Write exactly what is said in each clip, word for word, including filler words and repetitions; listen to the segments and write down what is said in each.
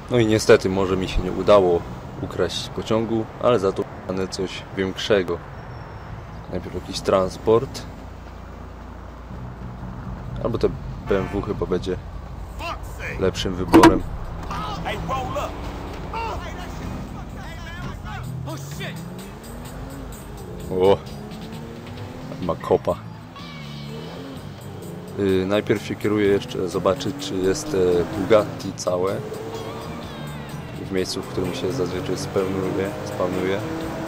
No i niestety może mi się nie udało ukraść pociągu, ale za to coś większego. Najpierw jakiś transport. Albo te B M W chyba będzie lepszym wyborem. O, ma kopa. Yy, najpierw się kieruję jeszcze zobaczyć, czy jest e, Bugatti całe w miejscu, w którym się zazwyczaj spełnuje, spawnuje.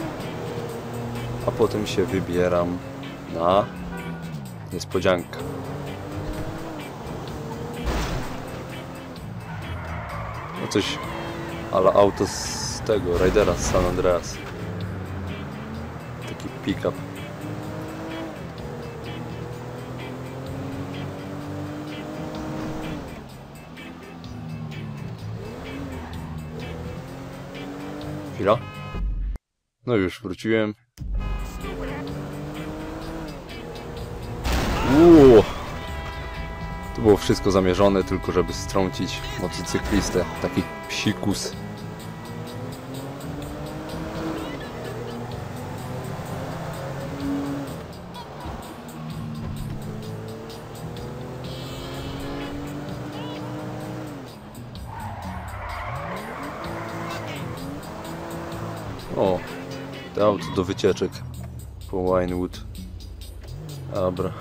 A potem się wybieram na niespodziankę. No coś ale auto z tego, Raidera z San Andreas. Taki pick-up. Chwila. No już wróciłem. Uuu. To było wszystko zamierzone, tylko żeby strącić motocyklistę. Taki psikus. O, to auto do wycieczek po Vinewood. Dobra.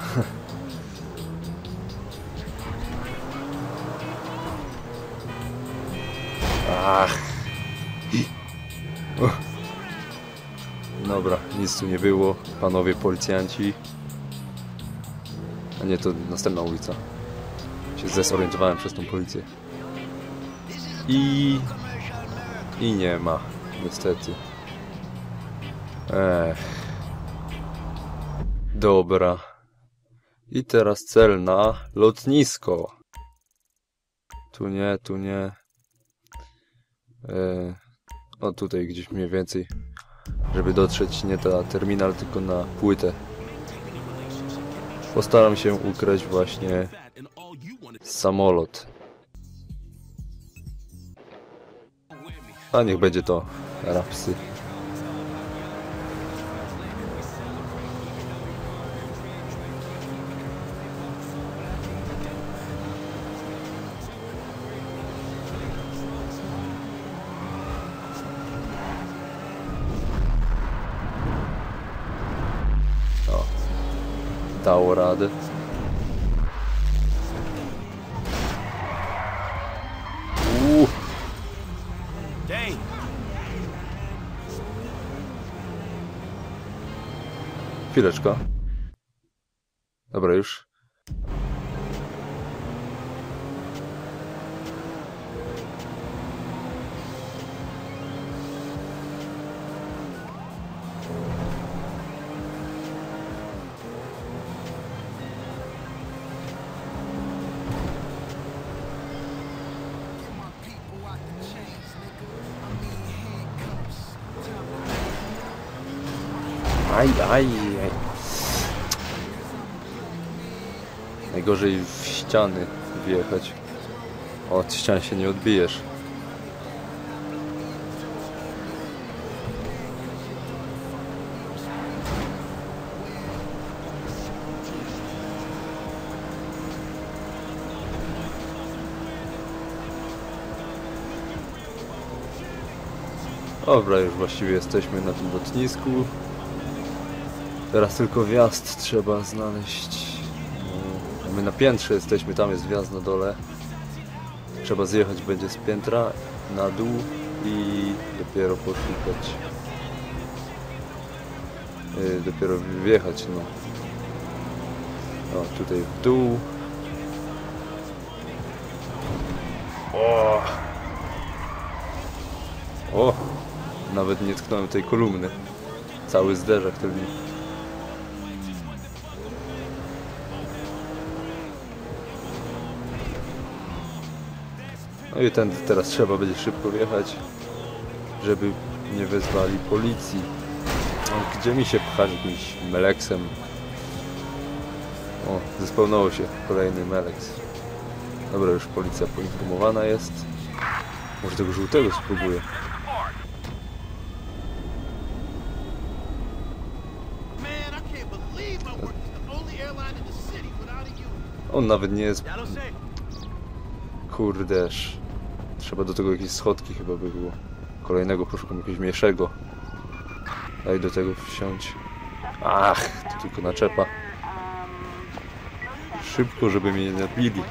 Ach. Oh. Dobra, nic tu nie było, panowie policjanci. A nie, to następna ulica. Się zesorientowałem przez tą policję. I... I nie ma, niestety. Ech. Dobra. I teraz cel na lotnisko. Tu nie, tu nie. Eee, o tutaj gdzieś mniej więcej. Żeby dotrzeć nie na terminal, tylko na płytę. Postaram się ukraść właśnie samolot. A niech będzie to rapsy. O, dało radę. Uuu. Chwileczkę. Dobra, już. Aj, aj, aj. Najgorzej w ściany wjechać. Od ścian się nie odbijesz. Dobra, już właściwie jesteśmy na tym lotnisku. Teraz tylko wjazd trzeba znaleźć. No, my na piętrze jesteśmy, tam jest wjazd na dole. Trzeba zjechać będzie z piętra na dół i dopiero poszukać. Yy, dopiero wjechać, no. O, tutaj w dół. O! O! Nawet nie tknąłem tej kolumny. Cały zderzak tylny. No i ten teraz trzeba będzie szybko wjechać, żeby nie wezwali policji. No, gdzie mi się pchać jakimś meleksem? O, zespełnało się kolejny meleks. Dobra, już policja poinformowana jest. Może tego żółtego spróbuję. On nawet nie jest... Kurdeż. Trzeba do tego jakieś schodki chyba by było. Kolejnego poszukam, jakiegoś mniejszego. Daj do tego wsiąść. Ach, to tylko naczepa. Szybko, żeby mnie nie nabili.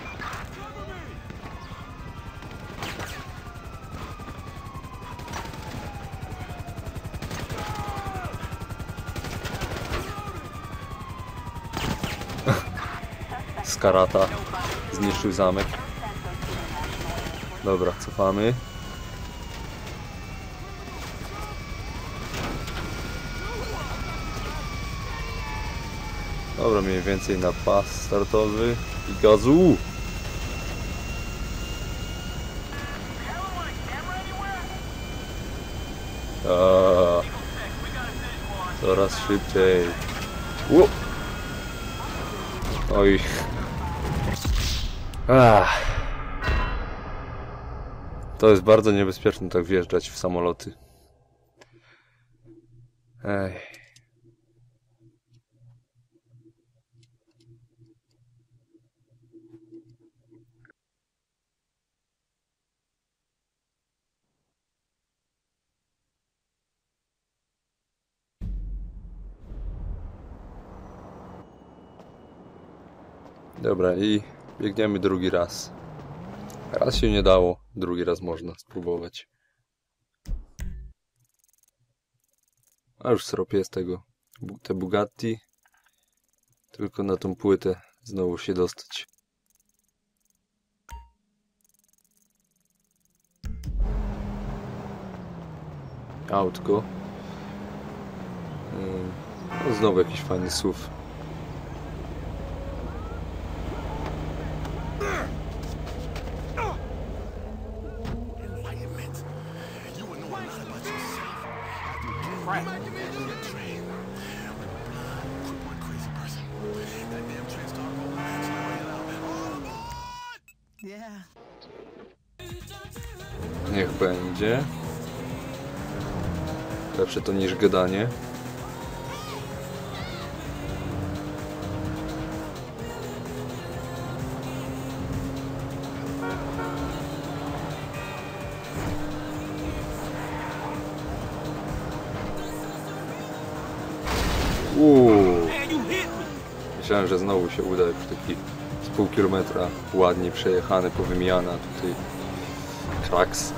Skarata zniszczył zamek. Dobra, cofamy. Dobra, mniej więcej na pas startowy i gazu! Aaaa, coraz szybciej. Ło! Oj. Ach. To jest bardzo niebezpieczne tak wjeżdżać w samoloty. Ej. Dobra, i biegniemy drugi raz. Raz się nie dało, drugi raz można spróbować. A już sropię z tego, te Bugatti. Tylko na tą płytę znowu się dostać. Autko. No, znowu jakiś fajny S U V. Niech będzie. Lepsze to niż gadanie. Uuu. Myślałem, że znowu się uda, już taki z pół kilometra ładnie przejechany, powymiana tutaj kraks.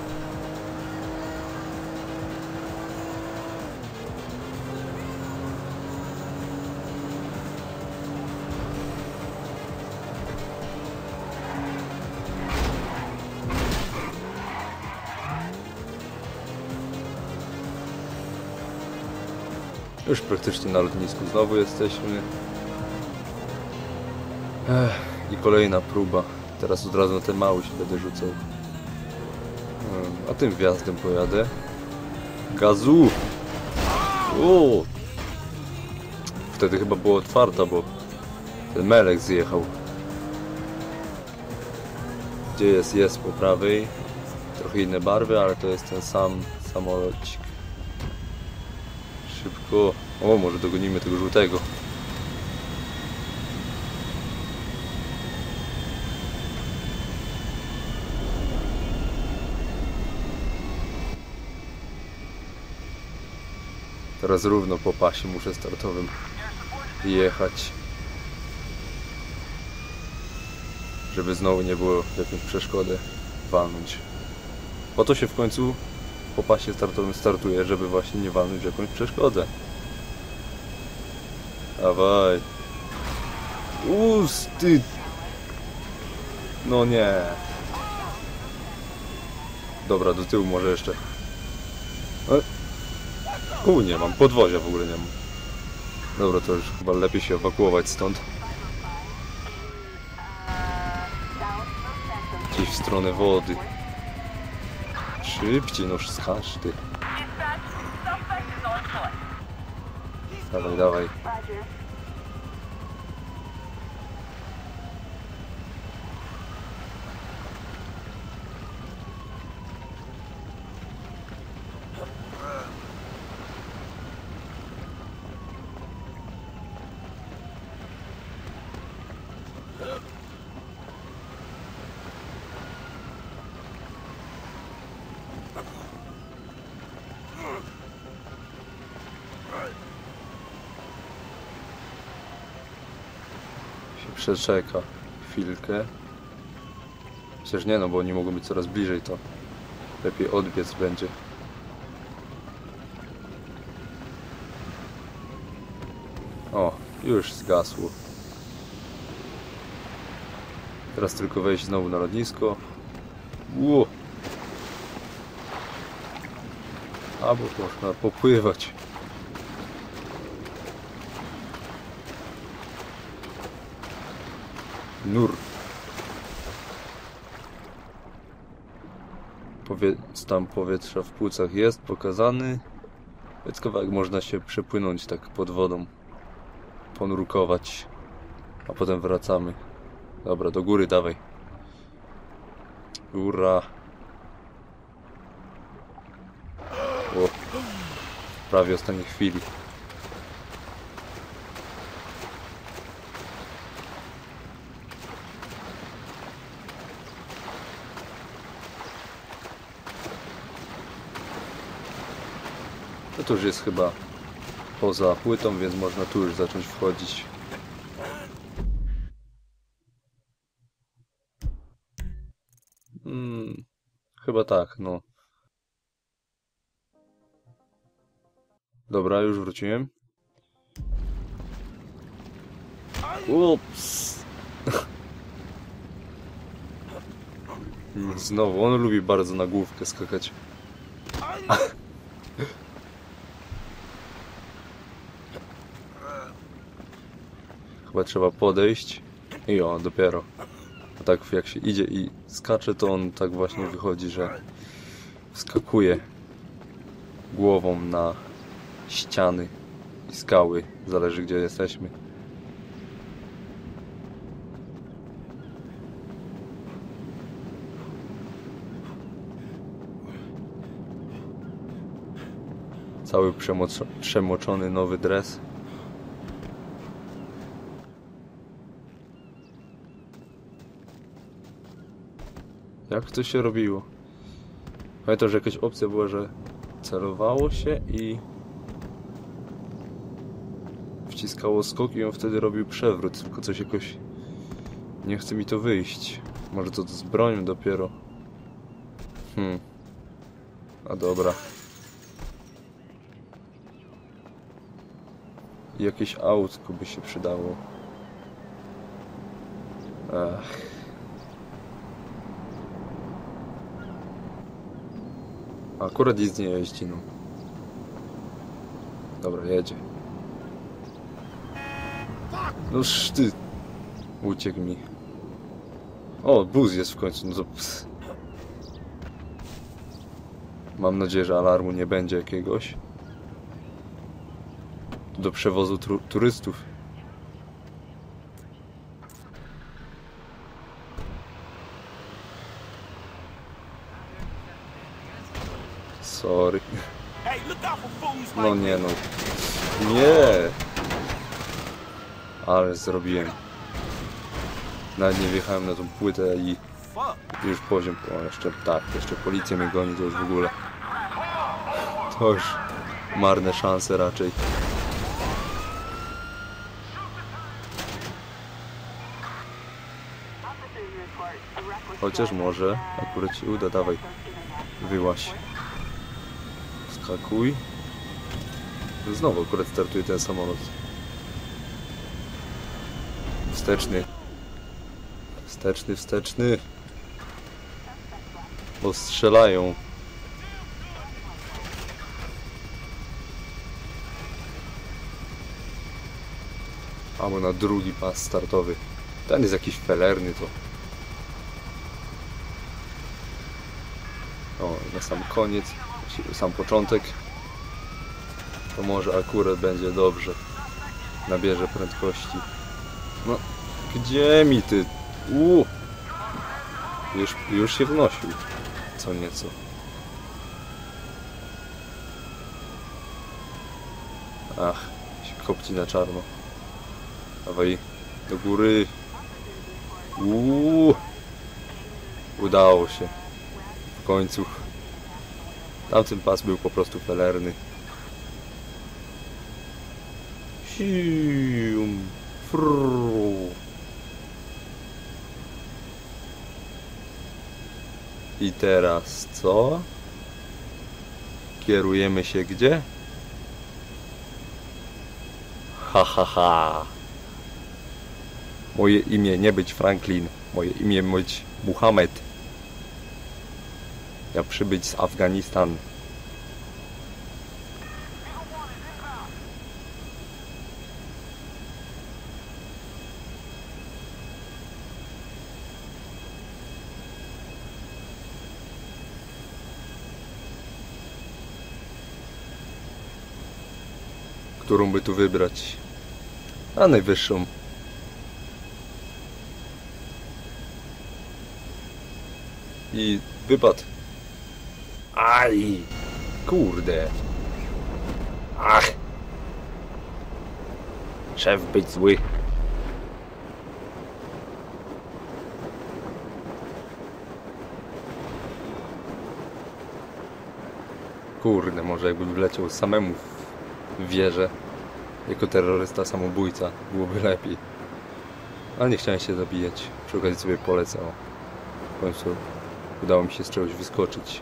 Już praktycznie na lotnisku znowu jesteśmy. Ech, i kolejna próba. Teraz od razu na ten mały się będę rzucał. Hmm, a tym wjazdem pojadę. Gazu! O! Wtedy chyba było otwarta, bo ten melek zjechał. Gdzie jest? Jest po prawej. Trochę inne barwy, ale to jest ten sam samolocik. Szybko. O, może dogonimy tego żółtego. Teraz równo po pasie muszę startowym jechać. Żeby znowu nie było jakąś przeszkodę walnąć. Po to się w końcu po pasie startowym startuje, żeby właśnie nie walnąć w jakąś przeszkodę. Dawaj. Usty. No nie. Dobra, do tyłu może jeszcze. U, nie mam. Podwozia w ogóle nie mam. Dobra, to już chyba lepiej się ewakuować stąd. Gdzieś w stronę wody. Szybciej, no skacz ty. Dawaj, dawaj. Się przeczeka chwilkę. Przecież nie, no bo oni mogą być coraz bliżej, to lepiej odbiec będzie. O, już zgasło. Teraz tylko wejść znowu na lotnisko. Ło! Albo można popływać. Nur. Powie... Stan powietrza w płucach jest pokazany. Więc kawałek można się przepłynąć tak pod wodą. Ponurkować. A potem wracamy. Dobra, do góry dawaj. Góra. O, prawie ostatniej chwili. No to już jest chyba poza płytą, więc można tu już zacząć wchodzić. Hmm, chyba tak, no. Dobra, już wróciłem. Ups. Znowu, on lubi bardzo na główkę skakać. Chyba trzeba podejść. I o, dopiero. A tak jak się idzie i skacze, to on tak właśnie wychodzi, że wskakuje głową na ściany i skały. Zależy gdzie jesteśmy. Cały przemoc przemoczony nowy dres. Jak to się robiło? Pamiętam, że jakaś opcja była, że celowało się i wciskało skok i on wtedy robił przewrót, tylko coś jakoś nie chce mi to wyjść. Może to z bronią dopiero. Hmm. A dobra. I jakieś autko by się przydało. Ech. Akurat nic nie jeździ, no. Dobra, jedzie. Noż ty. Uciekł mi. O, bus jest w końcu, no to ps. Mam nadzieję, że alarmu nie będzie jakiegoś. Do przewozu turystów. Sorry. No nie no. Nie! Ale zrobiłem. Nawet nie wjechałem na tą płytę i już poziom. O, jeszcze tak, jeszcze policja mnie goni, to już w ogóle. To już marne szanse raczej. Chociaż może akurat ci uda, dawaj. Wyłaź. Skakuj. Znowu akurat startuje ten samolot. Wsteczny. Wsteczny, wsteczny. Bo strzelają. Albo na drugi pas startowy. Ten jest jakiś felerny to. O, na sam koniec, sam początek. To może akurat będzie dobrze. Nabierze prędkości. No, gdzie mi ty? Uuu. Już, już się wnosił. Co nieco. Ach, się kopci na czarno. Dawaj, do góry. Uuu. Udało się. W końcu. Tamten pas był po prostu felerny. Sium, frrrr. I teraz co? Kierujemy się gdzie? Ha ha ha. Moje imię nie być Franklin. Moje imię być Muhammad. Ja przybyć z Afganistan. Którą by tu wybrać? A najwyższą. I wypad. Aj! Kurde. Ach! Szef być zły. Kurde, może jakbym wleciał samemu w wieżę jako terrorysta samobójca, byłoby lepiej. Ale nie chciałem się zabijać. Przy okazji sobie polecę. O. W końcu udało mi się z czegoś wyskoczyć.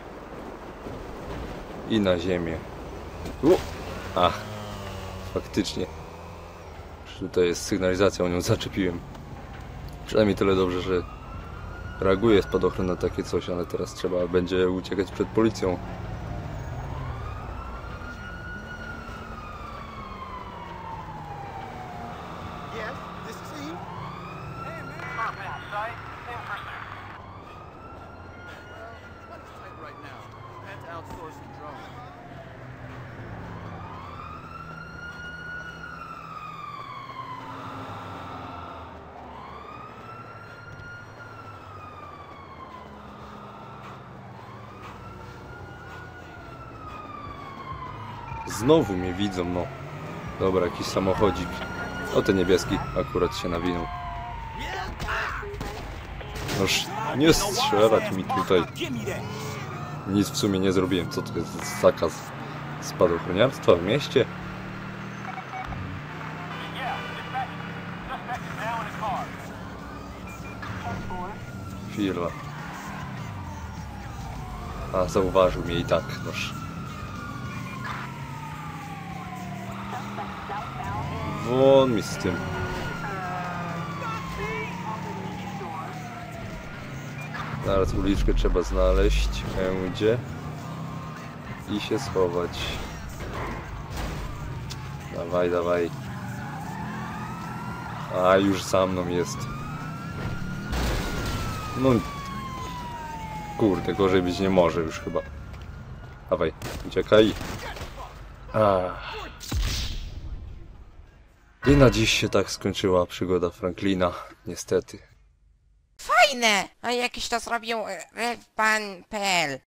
I na ziemię. U! Ach, faktycznie. To jest sygnalizacja, o nią zaczepiłem. Przynajmniej tyle dobrze, że reaguje spadochron na takie coś, ale teraz trzeba będzie uciekać przed policją. Znowu mnie widzą, no. Dobra, jakiś samochodzik. O, ten niebieski akurat się nawinął. Noż, nie strzelać mi tutaj. Nic w sumie nie zrobiłem. Co to jest zakaz spadochroniarstwa w mieście? Chwila. A, zauważył mnie i tak, noż. Won mi z tym. Zaraz uliczkę trzeba znaleźć, gdzie i się schować. Dawaj, dawaj. A, już za mną jest. No, kurde, gorzej być nie może już chyba. Dawaj, uciekaj. A. I na dziś się tak skończyła przygoda Franklina, niestety. Fajne! A jakiś to zrobił pan P L.